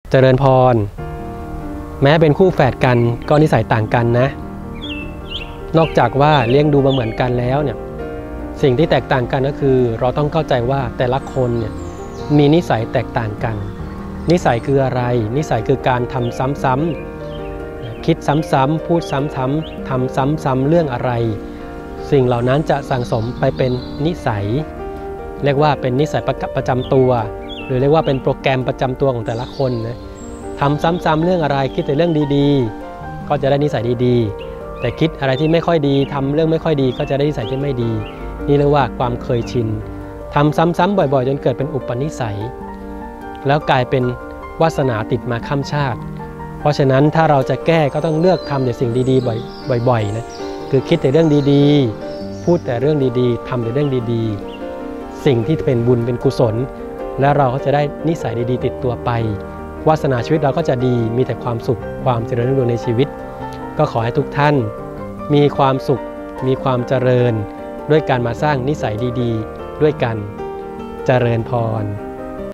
เจริญพรแม้เป็นคู่แฝดกันก็นิสัยต่างกันนะนอกจากว่าเลี้ยงดูมาเหมือนกันแล้วเนี่ยสิ่งที่แตกต่างกันก็คือเราต้องเข้าใจว่าแต่ละคนเนี่ยมีนิสัยแตกต่างกันนิสัยคืออะไรนิสัยคือการทำซ้ำๆคิดซ้ำๆพูดซ้ำๆทำซ้ำๆเรื่องอะไรสิ่งเหล่านั้นจะสั่งสมไปเป็นนิสัยเรียกว่าเป็นนิสัยประจำตัวหรือเรียกว่าเป็นโปรแกรมประจำตัวของแต่ละคนนะทำซ้ำๆเรื่องอะไรคิดแต่เรื่องดีๆก็จะได้นิสัยดีๆแต่คิดอะไรที่ไม่ค่อยดีทำเรื่องไม่ค่อยดีก็จะได้นิสัยที่ไม่ดีนี่เรียกว่าความเคยชินทำซ้ำๆบ่อยๆจนเกิดเป็นอุปนิสัยแล้วกลายเป็นวาสนาติดมาข้ามชาติเพราะฉะนั้นถ้าเราจะแก้ก็ต้องเลือกทำแต่สิ่งดีๆบ่อยๆนะคือคิดแต่เรื่องดีๆพูดแต่เรื่องดีๆทำแต่เรื่องดีๆสิ่งที่เป็นบุญเป็นกุศลแล้วเราก็จะได้นิสัยดีๆติดตัวไปวาสนาชีวิตเราก็จะดีมีแต่ความสุขความเจริญรุ่งเรืองในชีวิตก็ขอให้ทุกท่านมีความสุขมีความเจริญด้วยการมาสร้างนิสัยดีๆด้วยกันเจริญพร